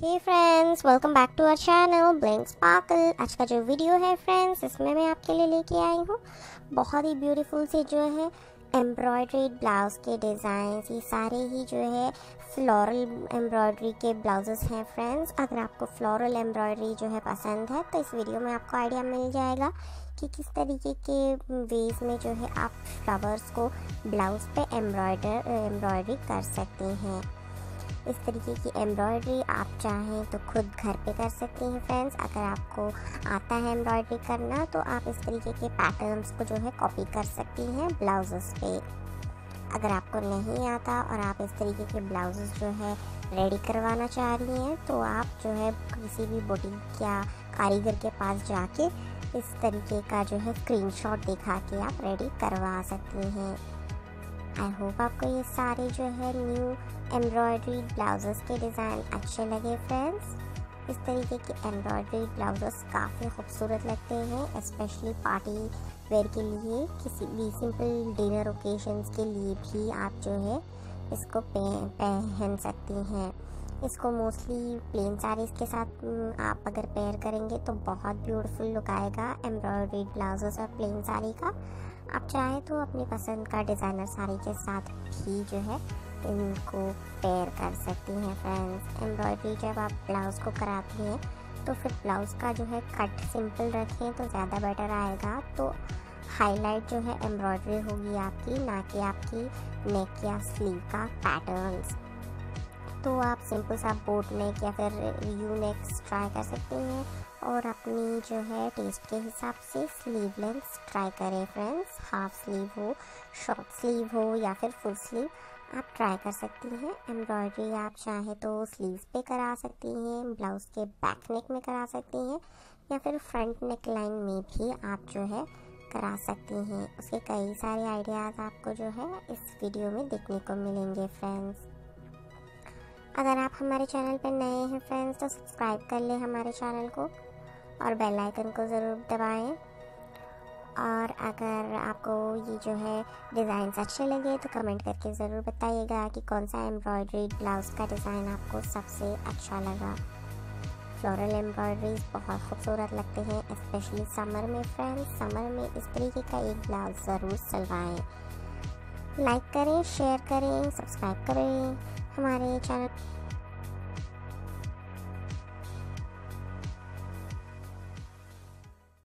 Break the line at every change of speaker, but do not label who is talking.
Hey friends, welcome back to our channel Blink Sparkle. आज का जो वीडियो है फ्रेंड्स, इसमें मैं आपके लिए लेके आई हूँ बहुत ही ब्यूटीफुल से जो है एम्ब्रॉयड्री ब्लाउज के डिज़ाइन। ये सारे ही जो है फ्लोरल एम्ब्रॉयडरी के ब्लाउजेस हैं फ्रेंड्स। अगर आपको फ्लोरल एम्ब्रॉयडरी जो है पसंद है तो इस वीडियो में आपको आइडिया मिल जाएगा कि किस तरीके के वेज में जो है आप फ्लावर्स को ब्लाउज पे एम्ब्रॉयडरी कर सकते हैं। इस तरीके की एम्ब्रॉयडरी आप चाहें तो खुद घर पे कर सकते हैं फ्रेंड्स। अगर आपको आता है एम्ब्रॉयडरी करना तो आप इस तरीके के पैटर्न्स को जो है कॉपी कर सकती हैं ब्लाउजेस पे। अगर आपको नहीं आता और आप इस तरीके के ब्लाउजेस जो है रेडी करवाना चाह रही हैं तो आप जो है किसी भी बुटीक या कारीगर के पास जाके इस तरीके का जो है स्क्रीनशॉट दिखा के आप रेडी करवा सकती हैं। आई होप आपको ये सारे जो है न्यू एम्ब्रॉयडरी ब्लाउजेस के डिज़ाइन अच्छे लगे फ्रेंड्स। इस तरीके के एम्ब्रॉयडरी ब्लाउजेस काफ़ी खूबसूरत लगते हैं, स्पेशली पार्टी वेयर के लिए, किसी भी सिंपल डिनर ओकेजन्स के लिए भी आप जो है इसको पहन सकती हैं। इसको मोस्टली प्लेन साड़ीज़ के साथ आप अगर पेयर करेंगे तो बहुत ब्यूटीफुल लुक आएगा एम्ब्रॉयडरी ब्लाउजेस और प्लेन साड़ी का। आप चाहें तो अपनी पसंद का डिज़ाइनर साड़ी के साथ भी जो है इनको पेयर कर सकती हैं फ्रेंड्स। एम्ब्रॉयडरी जब आप ब्लाउज़ को कराती हैं तो फिर ब्लाउज़ का जो है कट सिंपल रखें तो ज़्यादा बेटर आएगा। तो हाईलाइट जो है एम्ब्रॉयडरी होगी आपकी, ना कि आपकी नेक या स्लीव का पैटर्न्स। तो आप सिंपल सा बोट नेक या फिर यू नेक्स ट्राई कर सकते हैं और अपनी जो है टेस्ट के हिसाब से स्लीव लेंथ ट्राई करें फ्रेंड्स। हाफ स्लीव हो, शॉर्ट स्लीव हो या फिर फुल स्लीव आप ट्राई कर सकती हैं। एम्ब्रॉयडरी आप चाहे तो स्लीव्स पे करा सकती हैं, ब्लाउज़ के बैक नेक में करा सकती हैं या फिर फ्रंट नेक लाइन में भी आप जो है करा सकती हैं। उसके कई सारे आइडियाज़ आपको जो है इस वीडियो में देखने को मिलेंगे फ्रेंड्स। अगर आप हमारे चैनल पर नए हैं फ्रेंड्स तो सब्सक्राइब कर लें हमारे चैनल को और बेल आइकन को ज़रूर दबाएं। और अगर आपको ये जो है डिज़ाइंस अच्छे लगे तो कमेंट करके ज़रूर बताइएगा कि कौन सा एम्ब्रॉयडरी ब्लाउज़ का डिज़ाइन आपको सबसे अच्छा लगा। फ्लोरल एम्ब्रॉयडरीज बहुत खूबसूरत लगते हैं, स्पेशली समर में फ्रेंड्स। समर में इस तरीके का एक ब्लाउज़ ज़रूर सिलवाएं। लाइक करें, शेयर करें, सब्सक्राइब करें हमारे चैनल।